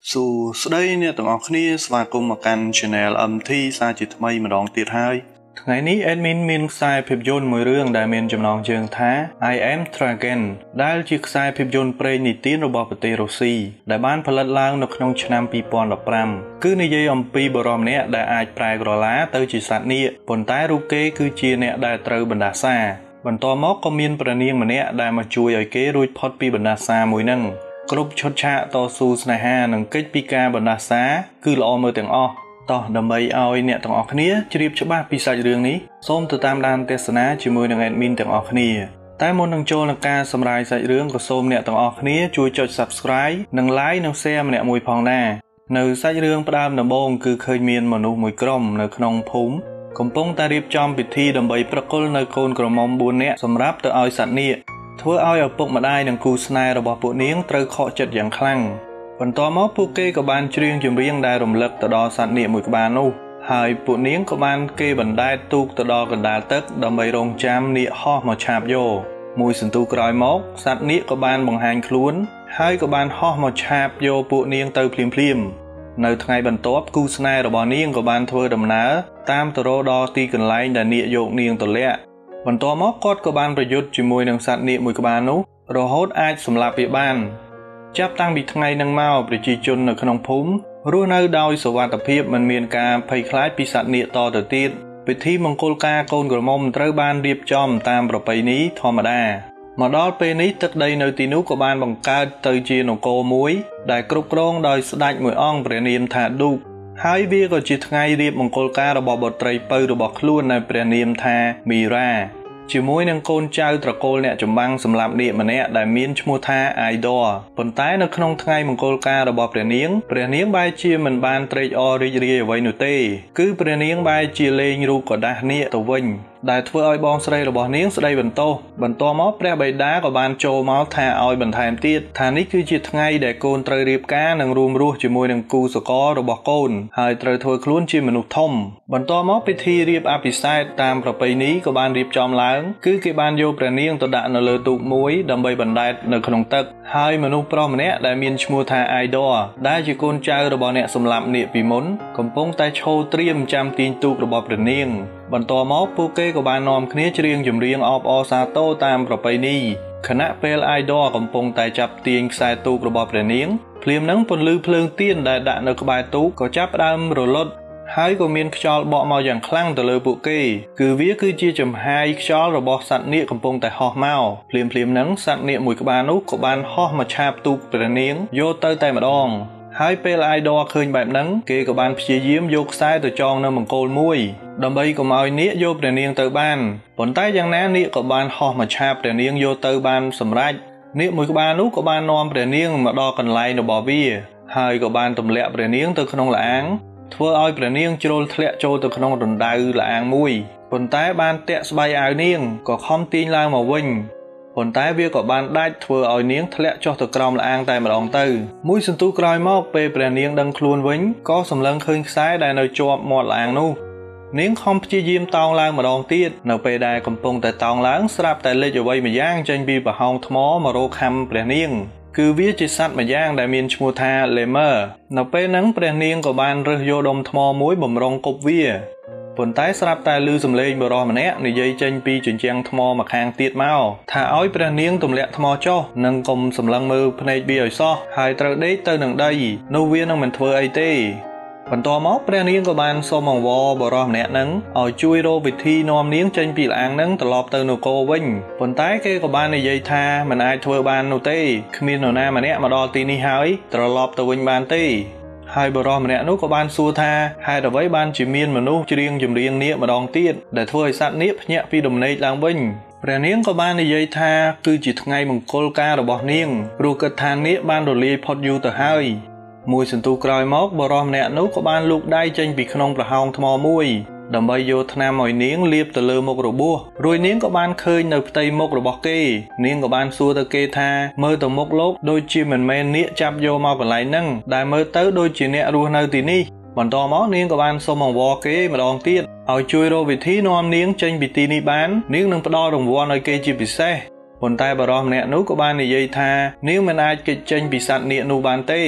សួស្តីអ្នកទាំងអស់គ្នាស្វាគមន៍មកកាន់ Channel MT សាជាថ្មីម្ដងទៀតហើយថ្ងៃនេះ Admin មានខ្សែភាពយន្តមួយរឿងដែលមានចំណងជើងថា I Am Dragon ដែលជាខ្សែភាពយន្តព្រេងនិទានរបស់ប្រទេសរុស្ស៊ីដែលបានផលិតឡើងនៅក្នុងឆ្នាំ2015គឺនិយាយអំពីបុរសម្នាក់ដែលអាចប្រែក្រឡាទៅជាសត្វនាគប៉ុន្តែរូបគេគឺជាអ្នកដែលត្រូវបណ្ដាសាបន្ទាប់មកក៏មានព្រះនាងម្នាក់ដែលមកជួយឲ្យគេរួចផុតពីបណ្ដាសាមួយហ្នឹងគ្រប់ឈុតឆាកតស៊ូស្នេហានិងកិច្ចពីការបណ្ដាសាគឺល្អមើលទាំងអស់តោះដើម្បីឲ្យអ្នកទាំងអស់គ្នាជ្រាបច្បាស់ពីសាច់រឿងនេះសូមទៅតាមដានទស្សនាជាមួយនឹង Admin ទាំងអស់គ្នាតែមុននឹងចូលនឹងការសម្រាយសាច់រឿងក៏សូមអ្នកទាំងអស់គ្នាជួយចុច Subscribe និង Like និង Share ម្នាក់មួយផងដែរនៅសាច់រឿងផ្ដើមដំបូងគឺឃើញមានមនុស្សមួយក្រុមនៅក្នុងភូមិកំពុងតែរៀបចំពិធីដើម្បីប្រគល់នៅកូនក្រមុំ4នាក់សម្រាប់ទៅឲ្យសត្វនាគធ្វើឲ្យឪពុកម្ដាយនិងគូស្នេហ៍របស់ពួកនាងត្រូវខកចិត្តយ៉ាងខ្លាំងបន្ទាប់មកពួកគេក៏បានច្រៀងចម្រៀងដែលរំលឹកទៅដល់សត្វនាគមួយក្បាលនោះហើយពួកនាងក៏បានគេបណ្ដែតទូកទៅដល់កណ្ដាលទឹកដើម្បីរងចាំនាគហោះមកឆាបយកមួយសន្ទុះក្រោយមកសត្វនាគក៏បានបង្ហាញខ្លួនហើយក៏បានហោះមកឆាបយកពួកនាងទៅភ្លាមៗនៅថ្ងៃបន្ទាប់គូស្នេហ៍របស់នាងក៏បានធ្វើដំណើរតាមទៅរកដល់ទីកន្លែងដែលនាគយកនាងទៅលាក់បន្ទាប់មកគាត់ក៏បានប្រយុទ្ធជាមួយនឹងសត្វនាគមួយក្បាលនោះរហូតអាចសម្លាប់វាបានចាប់តាំងពីថ្ងៃនឹងមកប្រជាជននៅក្នុងភូមិរស់នៅដោយសុវត្ថិភាពមិនមានការភ័យខ្លាចពីសត្វនាគតទៅទៀតពិធីមង្គលការកូនក្រមុំត្រូវបានរៀបចំតាមប្រពៃណីធម្មតាមកដល់ពេលនេះទឹកដីនៅទីនោះក៏បានបង្កើតទៅជានគរមួយដែលគ្រប់គ្រងដោយស្ដេចមួយអង្គព្រះនាមថាឌូកហើយវាក៏ជាថ្ងៃរៀបមង្គលការរបស់បុត្រីពៅរបស់ខ្លួននៅព្រះនាមថាមីរ៉ាជាមួយនឹងកូនចៅត្រកូលអ្នកចម្បាំងសម្លាប់នាគម្នាក់ដែលមានឈ្មោះថាអាយដរប៉ុន្តែនៅក្នុងថ្ងៃមង្គលការរបស់ព្រះនាងបែរជាមិនបានត្រេកអររីករាយអ្វីនោះទេគឺព្រះនាងបែរជាលេងរូបកដាស់នាគទៅវិញដែលធ្វើឲ្យបងស្រីរបស់នាងស្ដីបន្ទោសបន្ទាប់មកព្រះបិតាក៏បានចូលមកថាឲ្យបន្ថែមទៀតថានេះគឺជាថ្ងៃដែលកូនត្រូវរៀបការនិងរួមរស់ជាមួយនឹងគូសកលរបស់កូនហើយត្រូវធ្វើខ្លួនជាមនុស្សធំបន្ទាប់មកពិធីរៀបអភិសេកតាមប្រពៃណីក៏បានរៀបចំឡើងគឺគេបានយកព្រះនាងទៅដាក់នៅលើទូកមួយដើម្បីបណ្ដែតនៅក្នុងទឹកហើយមនុស្សប្រុសម្នាក់ដែលមានឈ្មោះថាអាយដរដែលជាកូនចៅរបស់អ្នកសម្លាប់នាគពីមុនកំពុងតែឈរត្រៀមចាំទាញទូករបស់ព្រះនាងបន្ទាប់មកពួកគេក៏បាននាំគ្នាច្រៀងចម្រៀងអបអរសាទរតាមប្រពៃណីខណៈពេលអាយដរកំពុងតែចាប់ទាញខ្សែទូករបស់ព្រះនាងភ្លាមនឹងពន្លឺភ្លើងទៀនដែលដាក់នៅក្បែរទូកក៏ចាប់ផ្ដើមរលត់ហើយក៏មានខ្យល់បក់មកយ៉ាងខ្លាំងទៅលើពួកគេគឺវាគឺជាចំហាយខ្យល់របស់សត្វនាគកំពុងតែហោះមកភ្លាមនឹងសត្វនាគមួយក្បាលនោះក៏បានហោះមកឆាបទូកព្រះនាងយកទៅតែម្ដងហើយពេលអាយដរឃើញបែបហ្នឹងគេក៏បានព្យាយាមយកខ្សែទៅចងនៅមង្គលមួយដើម្បីកុំឲ្យនាគយកព្រះនាងទៅបានប៉ុន្តែយ៉ាងណានាគក៏បានហោះមកឆាបព្រះនាងយកទៅបានសម្រេចនាគមួយក្បាលនោះក៏បាននាំព្រះនាងមកដល់កន្លែងរបស់វាហើយក៏បានទម្លាក់ព្រះនាងទៅក្នុងល្អាងធ្វើឲ្យព្រះនាងជ្រុលធ្លាក់ចូលទៅក្នុងរណ្ដៅល្អាងមួយប៉ុន្តែបានតាក់ស្បៃអាវនាងក៏ខំទាញឡើងមកវិញប៉ុន្តែវាក៏បានដាច់ធ្វើឲ្យនាងធ្លាក់ចុះទៅក្រោមល្អាងតែម្ដងទៅមួយសន្ទុះក្រោយមកពេលព្រះនាងដឹងខ្លួនវិញក៏សម្លឹងឃើញខ្សែដែលនៅជាប់មាត់ល្អាងនោះនាងខំព្យាយាមតោងឡើងម្ដងទៀតនៅពេលដែលកំពុងតែតោងឡើងស្រាប់តែលេចអ្វីម្យ៉ាងចេញពីប្រហោងថ្មមករកខំព្រះនាងគឺវាជាសត្វម្យ៉ាងដែលមានឈ្មោះថា Lemur នៅពេលហ្នឹងព្រះនាងក៏បានរើសយកដុំថ្មមួយបំរុងគប់វាប៉ុន្តែស្រាប់តែឮសំឡេងបុរសម្នាក់និយាយចេញពីជញ្ជាំងថ្មមកខាងទៀតមកថាឲ្យព្រះនាងទម្លាក់ថ្មចុះនិងកុំសម្លឹងមើលភ្នែកវាឲ្យសោះហើយត្រូវដេកទៅនឹងដីនោះវានឹងមិនធ្វើអីទេបន្ទាប់មកព្រះនាងក៏បានសូមអង្វរបុរសម្នាក់ហ្នឹងឲ្យជួយរកវិធីនាំនាងចេញពីល្អាងហ្នឹងត្រឡប់ទៅនគរវិញប៉ុន្តែគេក៏បាននិយាយថាមិនអាចធ្វើបាននោះទេគ្មាននរណាម្នាក់មកដល់ទីនេះហើយត្រឡប់ទៅវិញបានទេហើយបុរសម្នាក់នោះក៏បានសួរថាហេតុអ្វីបានជាមានមនុស្សច្រៀងចម្រៀងនាគម្ដងទៀតដែលធ្វើឲ្យសត្វនាគភ្ញាក់ពីដំណេកឡើងវិញព្រះនាងក៏បាននិយាយថាគឺជាថ្ងៃមង្គលការរបស់នាងព្រោះគិតថានាគបានរលាយផុតយូរទៅហើយមួយសន្ទុះក្រោយមកបុរសម្នាក់នោះក៏បានលូកដៃចេញពីក្នុងប្រហោងថ្មមួយដើម្បីយកថ្នាំឲ្យនាងលាបទៅលើមុខរបួសរួចនាងក៏បានឃើញនៅផ្ទៃមុខរបស់គេនាងក៏បានសួរទៅគេថាមើលទៅមុខលោកដូចជាមិនមែននាគចាប់យកមកកន្លែងហ្នឹងដែលមើលទៅដូចជាអ្នករស់នៅទីនេះបន្ទាប់មកនាងក៏បានសុំអង្វរគេម្ដងទៀតឲ្យជួយរកវិធីនាំនាងចេញពីទីនេះបាននាងនឹងផ្ដល់រង្វាន់ឲ្យគេជាពិសេសប៉ុន្តែបុរសម្នាក់នោះក៏បាននិយាយថានាងមិនអាចគេចចេញពីសត្វនាគនោះបានទេ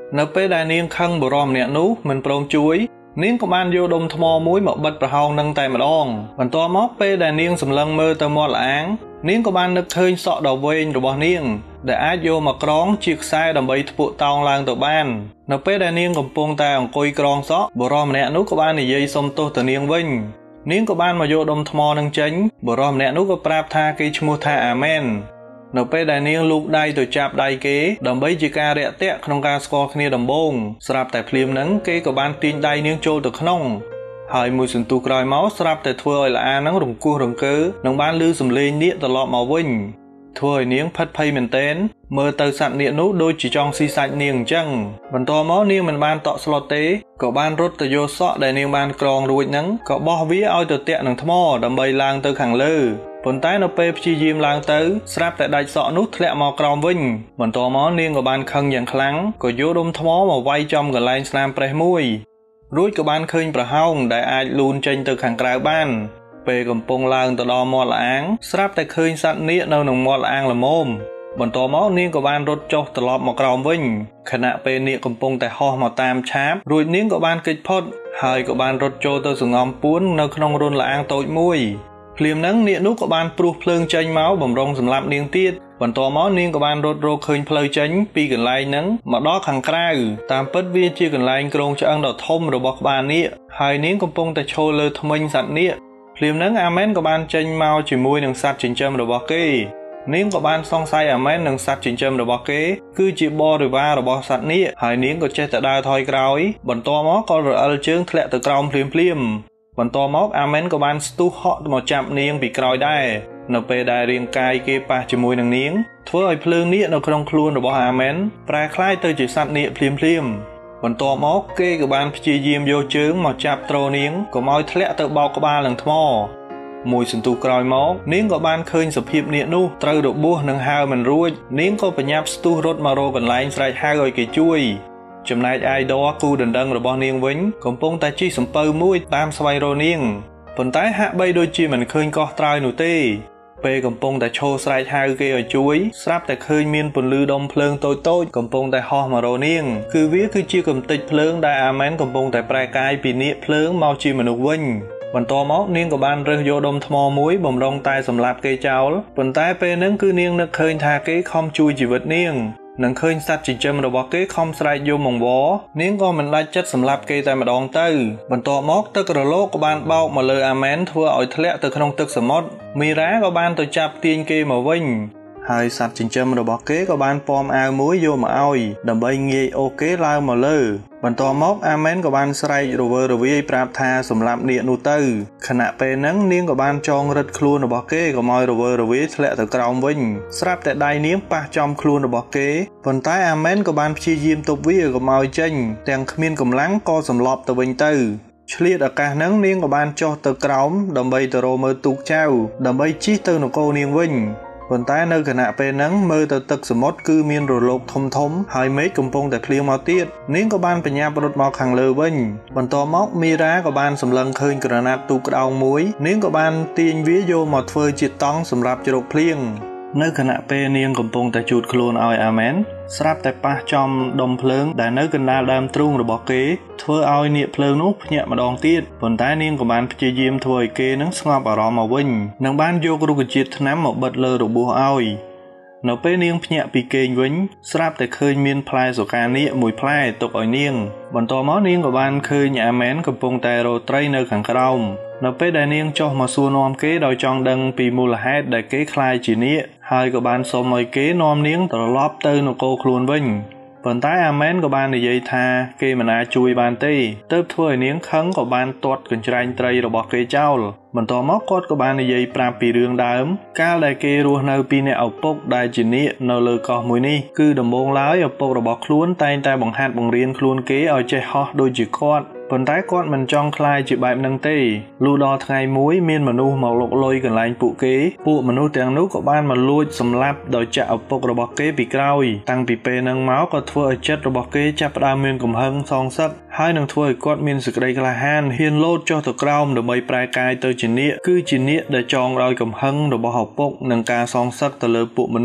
នៅពេលដែលនាងខឹងបុរសម្នាក់នោះមិនព្រមជួយនាងក៏បានយកដុំថ្មមួយមកបិទប្រហោងនឹងតែម្ដងបន្ទាប់មកពេលដែលនាងសម្លឹងមើលទៅមាត់ល្អាងនាងក៏បាននឹកឃើញសក់ដ៏វែងរបស់នាងដែលអាចយកមកក្រងជាខ្សែដើម្បីធ្វើតោងឡើងទៅបាននៅពេលដែលនាងកំពុងតែអង្គុយក្រងសក់បុរសម្នាក់នោះក៏បាននិយាយសុំទោសទៅនាងវិញនាងក៏បានមកយកដុំថ្មនឹងចេញបុរសម្នាក់នោះក៏ប្រាប់ថាគេឈ្មោះថាអាមែននៅពេលដែលនាងលូកដៃទៅចាប់ដៃគេដើម្បីជាការរាក់ទាក់ក្នុងការស្គាល់គ្នាដំបូងស្រាប់តែភ្លាមហ្នឹងគេក៏បានទាញដៃនាងចូលទៅក្នុងហើយមួយសន្ទុះក្រោយមកស្រាប់តែធ្វើឲ្យល្អាហ្នឹងរង្គោះរង្គើនឹងបានឮសំឡេងនាគត្រឡប់មកវិញធ្វើឲ្យនាងផិតភ័យមែនទែនមើលទៅសត្វនាគនោះដូចជាចង់ស៊ីសាច់នាងអញ្ចឹងបន្ទាប់មកនាងមិនបានតក់ស្លុតទេក៏បានរត់ទៅយកសក់ដែលនាងបានក្រងរួចហ្នឹងក៏បោះវាឲ្យទៅតាក់នឹងថ្មដើម្បីឡើងទៅខាងលើប៉ុន្តែនៅពេលព្យាយាមឡើងទៅស្រាប់តែដាច់សក់នោះធ្លាក់មកក្រោមវិញបន្ទាប់មកនាងក៏បានខឹងយ៉ាងខ្លាំងក៏យកដុំថ្មមកវាយចំកន្លែងស្នាមប្រេះមួយរួចក៏បានឃើញប្រហោងដែលអាចលូនចេញទៅខាងក្រៅបានពេលកំពុងឡើងទៅដល់មាត់ល្អាងស្រាប់តែឃើញសត្វនាគនៅក្នុងមាត់ល្អាងល្មមបន្ទាប់មកនាងក៏បានរត់ចុះត្រឡប់មកក្រោមវិញខណៈពេលនាគកំពុងតែហោះមកតាមឆាបរួចនាងក៏បានគេចផុតហើយក៏បានរត់ចូលទៅសង្ងំពួននៅក្នុងរន្ធល្អាងតូចមួយភ្លាមហ្នឹងនាគនោះក៏បានព្រុសភ្លើងចេញមកបំរុងសម្លាប់នាងទៀតបន្ទាប់មកនាងក៏បានរត់រកឃើញផ្លូវចេញពីកន្លែងហ្នឹងមកដល់ខាងក្រៅតាមពិតវាជាកន្លែងគ្រងឆ្អឹងដ៏ធំរបស់ក្បាលនាគហើយនាងកំពុងតែឈរលើធ្មេញសត្វនាគភ្លាមហ្នឹងអាមែនក៏បានចេញមកជាមួយនឹងសត្វចិញ្ចឹមរបស់គេនាងក៏បានសង្ស័យអាមែននឹងសត្វចិញ្ចឹមរបស់គេគឺជាបរិវាររបស់សត្វនាគហើយនាងក៏ចេះតែដើរថយក្រោយបន្ទាប់មកក៏រអិលជើងធ្លាក់ទៅក្រោមភ្លាមបន្ទាប់មកអាមែនក៏បានស្ទុះហក់មកចាប់នាងពីក្រោយដែរនៅពេលដែលរាងកាយគេប៉ះជាមួយនឹងនាងធ្វើឲ្យភ្លើងនាគនៅក្នុងខ្លួនរបស់អាមែនប្រែក្លាយទៅជាសត្វនាគភ្លាមបន្ទាប់មកគេក៏បានព្យាយាមយកជើងមកចាប់ទ្រនាងកុំឲ្យធ្លាក់ទៅបោកក្បាលនឹងថ្មមួយសន្ទុះក្រោយមកនាងក៏បានឃើញសភាពនាគនោះត្រូវរបួសនឹងហើរមិនរួចនាងក៏បញ្ញាប់ស្ទុះរត់មករកកន្លែងស្រែកហៅឲ្យគេជួយចំណែកអាយដ័រគូដណ្ដឹងរបស់នាងវិញកំពុងតែជិះសំពៅមួយតាមស្វែងរកនាងប៉ុន្តែហាក់បីដូចជាមិនឃើញកោះត្រើយនោះទេពេលកំពុងតែឈរស្រែកហៅគេឲ្យជួយស្រាប់តែឃើញមានពន្លឺដុំភ្លើងតូចៗកំពុងតែហោះមករកនាងគឺវាគឺជាកំទេចភ្លើងដែលអាមែនកំពុងតែប្រែកាយពីនាគភ្លើងមកជាមនុស្សវិញបន្ទាប់មកនាងក៏បានរើសយកដុំថ្មមួយបំរុងតែសម្លាប់គេចោលប៉ុន្តែពេលហ្នឹងគឺនាងនឹកឃើញថាគេខំជួយជីវិតនាងនឹងឃើញសត្វចិញ្ចឹមរបស់គេខំស្រែកយំអង្វរនាងក៏មិនដាច់ចិត្តសម្លាប់គេតែម្ដងទៅបន្ទាប់មកទឹករលកក៏បានបោកមកលើអាមែនធ្វើឲ្យធ្លាក់ទៅក្នុងទឹកសមុទ្រមីរ៉ាក៏បានទៅចាប់ទាញគេមកវិញហើយសត្វចិញ្ចឹមរបស់គេក៏បានពំអាវមួយយកមកឲ្យដើម្បីងាយអូសគេឡើងមកលើបន្ទាប់មកអាមែនក៏បានស្រែករវើរវាយប្រាប់ថាសម្លាប់នាគនោះទៅខណៈពេលហ្នឹងនាងក៏បានចងរឹតខ្លួនរបស់គេកុំឲ្យរវើរវាយធ្លាក់ទៅក្រោមវិញស្រាប់តែដៃនាងប៉ះចំខ្លួនរបស់គេប៉ុន្តែអាមែនក៏បានព្យាយាមទប់វាកុំឲ្យចេញទាំងគ្មានកម្លាំងក៏សន្លប់ទៅវិញទៅឆ្លៀតឱកាសហ្នឹងនាងក៏បានចុះទៅក្រោមដើម្បីទៅរកមើលទូកចៅដើម្បីជិះទៅនគរនាងវិញប៉ុន្តែនៅខណៈពេលហ្នឹងមើលទៅទឹកសមុទ្រគឺមានរលកធំហើយមេឃកំពុងតែភ្លៀងមកទៀតនាងក៏បានបញ្ញាប់រត់មកខាងលើវិញបន្ទាប់មកមីរ៉ាក៏បានសម្លឹងឃើញក្រណាត់ទូកក្តោងមួយនាងក៏បានទាញវាយកមកធ្វើជាតង់សម្រាប់ជ្រកភ្លៀងនៅខណៈពេលនាងកំពុងតែជូតខ្លួនឲ្យអាមែនស្រាប់តែប៉ះចំដុំភ្លើងដែលនៅកណ្ដាលដើមទ្រូងរបស់គេធ្វើឲ្យនាគភ្លើងនោះភ្ញាក់ម្ដងទៀតប៉ុន្តែនាងក៏បានព្យាយាមធ្វើឲ្យគេនឹងស្ងប់អារម្មណ៍មកវិញនិងបានយករុក្ខជាតិថ្នាំមកបិទលើរបួសឲ្យនៅពេលនាងភ្ញាក់ពីគេងវិញស្រាប់តែឃើញមានផ្លែសូកានាគមួយផ្លែទុកឲ្យនាងបន្ទាប់មកនាងក៏បានឃើញអាមែនកំពុងតែរកត្រីនៅខាងក្រោមនៅពេលដែលនាងចុះមកសួរនាំគេដោយចង់ដឹងពីមូលហេតុដែលគេខ្លាចជានាគហើយក៏បានសុំឲ្យគេនាំនាងត្រឡប់ទៅនគរខ្លួនវិញប៉ុន្តែអាមែនក៏បាននិយាយថាគេមិនអាចជួយបានទេទើបធ្វើឲ្យនាងខឹងក៏បានទាត់កញ្ច្រែងត្រីរបស់គេចោលបន្ទាប់មកគាត់ក៏បាននិយាយប្រាប់ពីរឿងដើមកាលដែលគេរស់នៅពីអ្នកឪពុកដែលជានាគនៅលើកោះមួយនេះគឺដំបូងឡើយឪពុករបស់ខ្លួនតែងតែបង្ហាត់បង្រៀនខ្លួនគេឲ្យចេះហោះដូចជាគាត់ប៉ុន្តែគាត់មិនចង់ខ្លាយជាបែបហ្នឹងទេលុះដល់ថ្ងៃមួយមានមនុស្សមកលុកលុយកន្លែងពួកមនុស្សទាំងនោះក៏បានមកលួចសម្លាប់ដោយចាក់ឪពុករបស់គេពីក្រោយតាំងពីពេលហ្នឹងមកក៏ធ្វើឲ្យចិត្តរបស់គេចាប់ផ្ដើមមានកំហឹងសងសឹកហើយនឹងធ្វើឲ្យគាត់មានសេចក្តីក្លាហានហ៊ានលោតចុះទៅក្រោមដើម្បីប្រែកាយទៅជានាគគឺជានាគដែលចងដោយកំហឹងរបស់ឪពុកនិងការសងសឹកទៅលើពួកមនុស្ស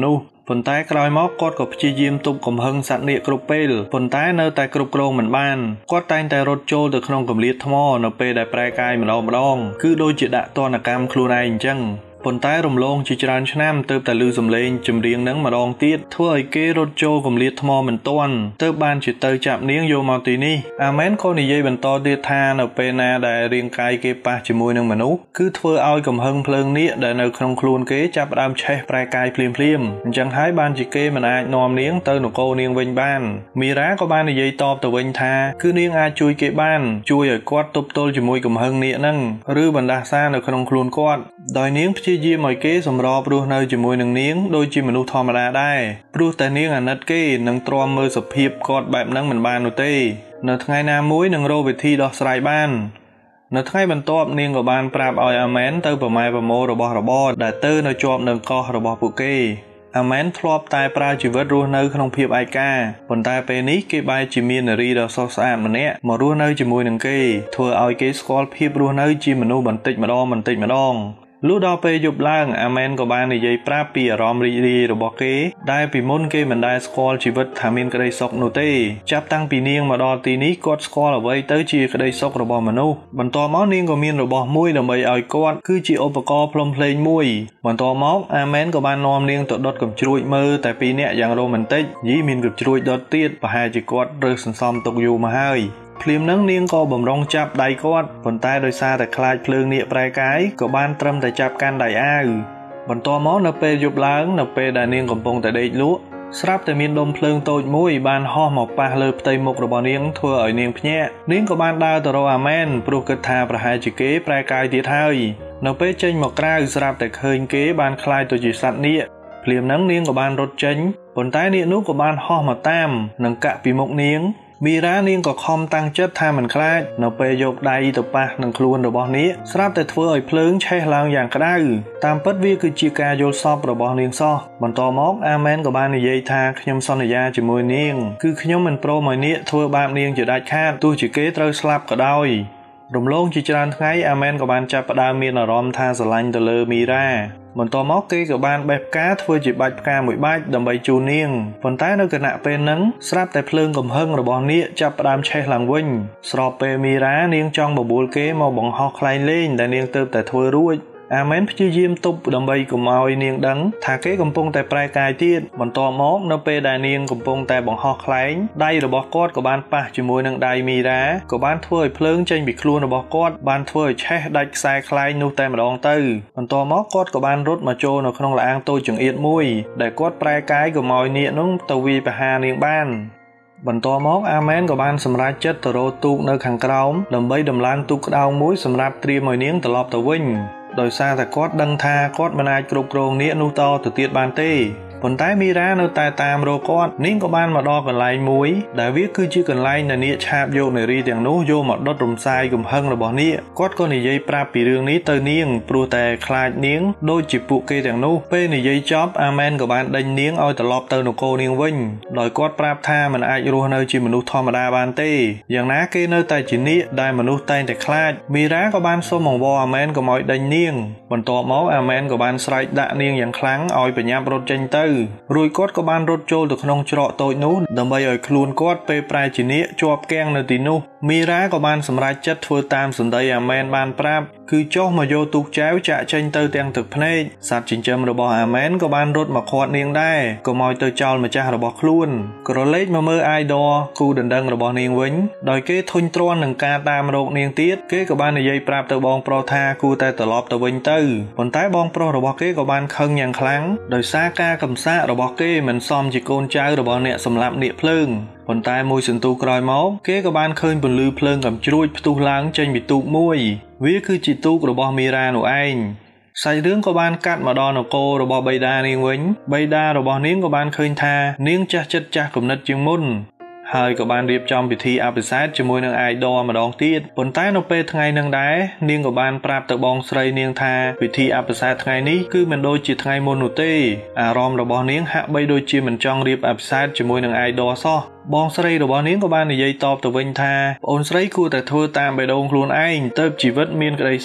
ប៉ុន្តែក្រោយមកគាត់ក៏ព្យាយាមទប់កំហឹងសត្វនាគគ្រប់ពេលប៉ុន្តែនៅតែគ្រប់គ្រងមិនបានគាត់តែងតែរត់ចូលទៅក្នុងគម្លាតថ្មនៅពេលដែលប្រែកាយម្ដងគឺដូចជាដាក់ទណ្ឌកម្មខ្លួនឯងអញ្ចឹងប៉ុន្តែរំលងជាច្រើនឆ្នាំទើបតែឮសំឡេងចម្រៀងនឹងម្ដងទៀតធ្វើឲ្យគេរត់ចូលគម្លាតថ្មមិនទាន់ទើបបានជាទៅចាប់នាងយកមកទីនេះអាមែនក៏និយាយបន្តទៀតថានៅពេលណាដែលរាងកាយគេប៉ះជាមួយនឹងមនុស្សគឺធ្វើឲ្យកំហឹងភ្លើងនាគដែលនៅក្នុងខ្លួនគេចាប់ផ្ដើមឆេះប្រែកាយភ្លាមអញ្ចឹងហើយបានជាគេមិនអាចនាំនាងទៅនគរនាងវិញបានមីរ៉ាក៏បាននិយាយតបទៅវិញថាគឺនាងអាចជួយគេបានជួយឲ្យគាត់ទប់ទល់ជាមួយកំហឹងនាគហ្នឹងឬបណ្ដាសានៅក្នុងខ្លួនគាត់ដោយនាងព្យាយាមឲ្យគេសម្របរស់នៅជាមួយនឹងនាងដូចជាមនុស្សធម្មតាដែរព្រោះតែនាងអាណិតគេនឹងទ្រាំមើលសភាពគាត់បែបហ្នឹងមិនបាននោះទេនៅថ្ងៃណាមួយនឹងរកវិធីដោះស្រាយបាននៅថ្ងៃបន្ទាប់នាងក៏បានប្រាប់ឲ្យអាមែនទៅប្រម៉ែប្រមូលរបស់របរដែលទៅនៅជាប់នឹងកោះរបស់ពួកគេអាមែនធ្លាប់តែប្រើជីវិតរស់នៅក្នុងភាពឯកាប៉ុន្តែពេលនេះគេបែរជាមាននារីដ៏ស្រស់ស្អាតម្នាក់មករស់នៅជាមួយនឹងគេធ្វើឲ្យគេស្គាល់ភាពរស់នៅជាមនុស្សបន្តិចម្ដងលុះដល់ពេលយប់ឡើងអាមែនក៏បាននិយាយប្រាប់ពីអារម្មណ៍រីករាយរបស់គេដែលពីមុនគេមិនដែលស្គាល់ជីវិតថាមានក្តីសុខនោះទេចាប់តាំងពីនាងមកដល់ទីនេះគាត់ស្គាល់អ្វីទៅជាក្តីសុខរបស់មនុស្សបន្ទាប់មកនាងក៏មានរបស់មួយដើម្បីឲ្យគាត់គឺជាឧបករណ៍ផ្លុំភ្លេងមួយបន្ទាប់មកអាមែនក៏បាននាំនាងទៅដុតកំជ្រួចមើលតែពីរនាក់យ៉ាងរ៉ូមែនទិកយីមានកំជ្រួចដុតទៀតប្រហែលជាគាត់រើសសន្សំទុកយូរមកហើយភ្លាមនឹងនាងក៏បំរុងចាប់ដៃគាត់ប៉ុន្តែដោយសារតែខ្លាចភ្លើងនាគប្រែកាយក៏បានត្រឹមតែចាប់កាន់ដៃអាវបន្ទាប់មកនៅពេលយប់ឡើងនៅពេលដែលនាងកំពុងតែដេកលក់ស្រាប់តែមានដុំភ្លើងតូចមួយបានហោះមកប៉ះលើផ្ទៃមុខរបស់នាងធ្វើឲ្យនាងភ្ញាក់នាងក៏បានដើរទៅរកអាមែនព្រោះគិតថាប្រហែលជាគេប្រែកាយទៀតហើយនៅពេលចេញមកក្រៅស្រាប់តែឃើញគេបានខ្លាចទៅជាសត្វនាគភ្លាមនឹងនាងក៏បានរត់ចេញប៉ុន្តែនាគនោះក៏បានហោះមកតាមនិងកាក់ពីមុខនាងមីរ៉ានាងក៏ខំតាំងចិត្តថាមិនខ្លាចនៅពេលយកដៃទៅប៉ះនឹងខ្លួនរបស់នាគស្រាប់តែធ្វើឲ្យភ្លើងឆេះឡើងយ៉ាងក្តៅតាមពិតវាគឺជាការយល់សប្តិរបស់នាងសោះបន្តមកអាមែនក៏បាននិយាយថាខ្ញុំសន្យាជាមួយនាងគឺខ្ញុំមិនព្រមឲ្យនាគធ្វើបាបនាងជាដាច់ខាតទោះជាគេត្រូវស្លាប់ក៏ដោយរំលងជាច្រើនថ្ងៃអាមែនក៏បានចាប់ផ្ដើមមានអារម្មណ៍ថាស្រឡាញ់ទៅលើមីរ៉ាបន្ទាប់មកគេក៏បានបេះផ្កាធ្វើជាបាច់ផ្កាមួយបាច់ដើម្បីជូននាងប៉ុន្តែនៅគណៈពេលហ្នឹងស្រាប់តែភ្លើងកំហឹងរបស់នាគចាប់ផ្ដើមឆេះឡើងវិញស្របពេលមីរ៉ានាងចង់បបួលគេមកបង្ហោះខ្លែងលេងដែលនាងទើបតែធ្វើរួចអាមែនព្យាយាមទប់ដើម្បីកុំឲ្យនាងដឹងថាគេកំពុងតែប្រែកាយទៀតបន្ទាប់មកនៅពេលដែលនាងកំពុងតែបង្ហោះខ្លែងដៃរបស់គាត់ក៏បានប៉ះជាមួយនឹងដៃមីរ៉ាក៏បានធ្វើឲ្យភ្លើងចេញពីខ្លួនរបស់គាត់បានធ្វើឲ្យឆេះដាច់ខ្សែខ្លែងនោះតែម្ដងទៅបន្ទាប់មកគាត់ក៏បានរត់មកចូលនៅក្នុងល្អាងតូចចង្អៀតមួយដែលគាត់ប្រែកាយកុំឲ្យនាគនោះទៅវាយប្រហារនាងបានបន្ទាប់មកអាមែនក៏បានសម្រេចចិត្តទៅរកទូកនៅខាងក្រោមដើម្បីដំឡើងទូកក្តោងមួយសម្រាប់ត្រៀមឲ្យនាងត្រឡប់ទៅវិញដោយសារតែគាត់ដឹងថាគាត់មិនអាចគ្រប់គ្រងនាគនោះតទៅទៀតបានទេប៉ុន្តែមីរ៉ានៅតែតាមរកគាត់នាងក៏បានមកដល់កន្លែងមួយដែលវាគឺជាកន្លែងដែលនាគឆាបយកនារីទាំងនោះយកមកដុតរំសាយកំហឹងរបស់នាគគាត់ក៏និយាយប្រាប់ពីរឿងនេះទៅនាងព្រោះតែខ្លាចនាងដូចជាពួកគេទាំងនោះពេលនិយាយចប់អាមែនក៏បានដេញនាងឲ្យត្រឡប់ទៅនគរនាងវិញដោយគាត់ប្រាប់ថាមិនអាចរស់នៅជាមនុស្សធម្មតាបានទេយ៉ាងណាគេនៅតែជានាគដែលមនុស្សតែងតែខ្លាចមីរ៉ាក៏បានសុំអង្វរអាមែនកុំឲ្យដេញនាងបន្ទាប់មកអាមែនក៏បានស្រែកដាក់នាងយ៉ាងខ្លាំងឲ្យបញ្ញាប់រត់ចេញទៅរួចគាត់ក៏បានរត់ចូលទៅក្នុងច្រកតូចនោះដើម្បីឲ្យខ្លួនគាត់ពេលប្រែជានាគជាប់គាំងនៅទីនោះមីរ៉ាក៏បានសម្រេចចិត្តធ្វើតាមសម្ដីអាមែនបានប្រាប់គឺចុះមកយកទូកចែវចាក់ចេញទៅទាំងទឹកភ្នែកសត្វចិញ្ចឹមរបស់អាមែនក៏បានរត់មកខាត់នាងដែរកុំឲ្យទៅចោលម្ចាស់របស់ខ្លួនក្រឡេកមកមើលអាយដរគូដណ្ដឹងរបស់នាងវិញដោយគេធុញទ្រាន់នឹងការតាមរកនាងទៀតគេក៏បាននិយាយប្រាប់ទៅបងប្រុសថាគួរតែត្រឡប់ទៅវិញទៅប៉ុន្តែបងប្រុសរបស់គេក៏បានខឹងយ៉ាងខ្លាំងដោយសារការកំសាករបស់គេមិនសមជាកូនចៅរបស់អ្នកសម្លាប់នាគភ្លើងប៉ុន្តែមួយសន្ទុះក្រោយមកគេក៏បានឃើញពន្លឺភ្លើងកំជ្រួចផ្ទុះឡើងចេញពីទូកមួយវាគឺជាទូករបស់មីរ៉ានោះឯងសាច់រឿងក៏បានកាត់មកដល់នគររបស់បិតានាងវិញបិតារបស់នាងក៏បានឃើញថានាងចាស់ចិត្តចាស់គំនិតជាងមុនហើយក៏បានរៀបចំពិធីអភិសេកជាមួយនឹងអាយដរម្ដងទៀតប៉ុន្តែនៅពេលថ្ងៃនឹងដែរនាងក៏បានប្រាប់ទៅបងស្រីនាងថាពិធីអភិសេកថ្ងៃនេះគឺមិនដូចជាថ្ងៃមុននោះទេអារម្មណ៍របស់នាងហាក់បីដូចជាមិនចង់រៀបអភិសេកជាមួយនឹងអាយដរសោះបងស្រីរបស់នាងក៏បាននិយាយតបទៅវិញថាប្អូនស្រីគួរតែធ្វើតាមបេះដូងខ្លួនឯងទើបជីវិតមានក្តីសុខ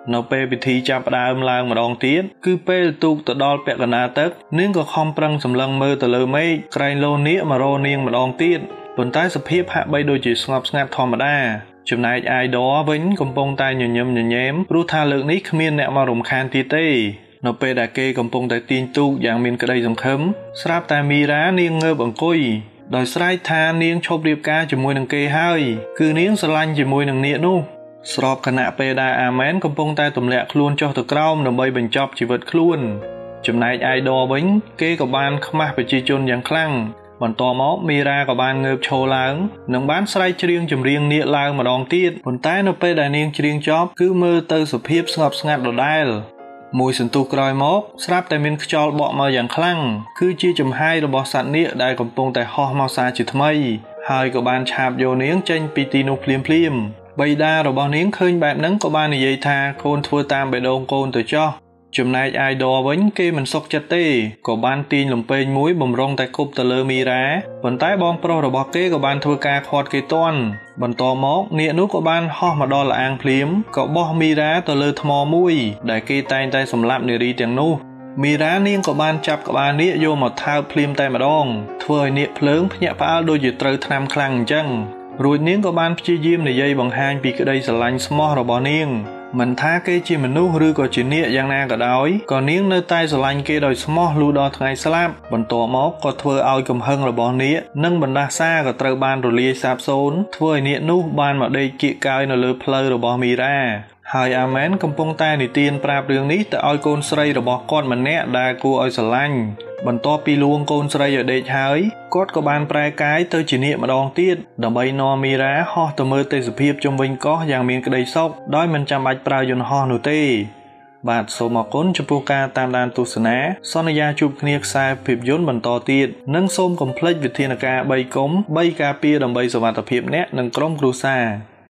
នៅពេលពិធីចាប់ផ្ដើមឡើងម្ដងទៀតគឺពេលទូកទៅដល់ពាក់កណ្ដាលទឹកនាងក៏ខំប្រឹងសម្លឹងមើលទៅលើមេឃក្រែងលោនាគមករកនាងម្ដងទៀតប៉ុន្តែសភាពហាក់បីដូចជាស្ងប់ស្ងាត់ធម្មតាចំណែក idol វិញកំពុងតែញញឹមញញែមព្រោះថាលើកនេះគ្មានអ្នកមករំខានទៀតទេនៅពេលដែលគេកំពុងតែទាញទូកយ៉ាងមានក្តីសង្ឃឹមស្រាប់តែមីរ៉ានាងងើបអង្គុយដោយស្រែកថានាងឈប់រៀបការជាមួយនឹងគេហើយគឺនាងស្រឡាញ់ជាមួយនឹងនាគនោះស្របខណៈពេលដែលអាមែនកំពុងតែទម្លាក់ខ្លួនចុះទៅក្រោមដើម្បីបញ្ចប់ជីវិតខ្លួនចំណែក idol វិញគេក៏បានខ្មាស់ប្រជាជនយ៉ាងខ្លាំងបន្ទាប់មកមីរ៉ាក៏បានងើបឈរឡើងនិងបានស្រែកច្រៀងចម្រៀងនាគឡើងម្ដងទៀតប៉ុន្តែនៅពេលដែលនាងច្រៀងចប់គឺមើលទៅសភាពស្ងប់ស្ងាត់ដដែលមួយសន្ទុះក្រោយមកស្រាប់តែមានខ្យល់បក់មកយ៉ាងខ្លាំងគឺជាចំហាយរបស់សត្វនាគដែលកំពុងតែហោះមកសារជាថ្មីហើយក៏បានឆាបយកនាងចេញពីទីនោះភ្លាមបិតារបស់នាងឃើញបែបហ្នឹងក៏បាននិយាយថាកូនធ្វើតាមបេះដូងកូនទៅចោះចំណែក idol វិញគេមិនសុខចិត្តទេក៏បានទាញលំពេងមួយបំរុងតែគប់ទៅលើមីរ៉ាប៉ុន្តែបងប្រុសរបស់គេក៏បានធ្វើការខាត់គេទាន់បន្ទាប់មកនាគនោះក៏បានហោះមកដល់ល្អាងភ្លាមក៏បោះមីរ៉ាទៅលើថ្មមួយដែលគេតែងតែសម្លាប់នារីទាំងនោះមីរ៉ានាងក៏បានចាប់ក្បាលនាគយកមកថើបភ្លាមតែម្ដងធ្វើឲ្យនាគភ្លើងភ្ញាក់ផ្អើលដូចជាត្រូវថ្នាំខ្លាំងអញ្ចឹងរួចនាងក៏បានព្យាយាមនិយាយបង្ហាញពីក្តីស្រឡាញ់ស្មោះរបស់នាងមិនថាគេជាមនុស្សឬក៏ជានាគយ៉ាងណាក៏ដោយក៏នាងនៅតែស្រឡាញ់គេដោយស្មោះលុះដល់ថ្ងៃស្លាប់បន្ទាប់មកក៏ធ្វើឲ្យកំហឹងរបស់នាគនិងបណ្ដាសាក៏ត្រូវបានរលាយសាបសូន្យធ្វើឲ្យនាគនោះបានមកដេកគៀកកាយនៅលើផ្លូវរបស់មីរ៉ាហើយអាមែនកំពុងតែនិទានប្រាប់រឿងនេះទៅឲ្យកូនស្រីរបស់គាត់ម្នាក់ដែលគួរឲ្យស្រឡាញ់បន្ទាប់ពីលួងកូនស្រីឲ្យដេកហើយគាត់ក៏បានប្រែកាយទៅជានាគម្ដងទៀតដើម្បីនាំមីរ៉ាហោះទៅមើលទេសភាពជុំវិញកោះយ៉ាងមានក្តីសុខដោយមិនចាំបាច់ប្រើយន្តហោះនោះទេបាទសូមអរគុណចំពោះការតាមដានទស្សនាសន្យាជួបគ្នាខ្សែភាពយន្តបន្តទៀតនិងសូមកុំភ្លេចវិធានការ3កុំ3ការពារដើម្បីសុវត្ថិភាពអ្នកនិងក្រុមគ្រួសារ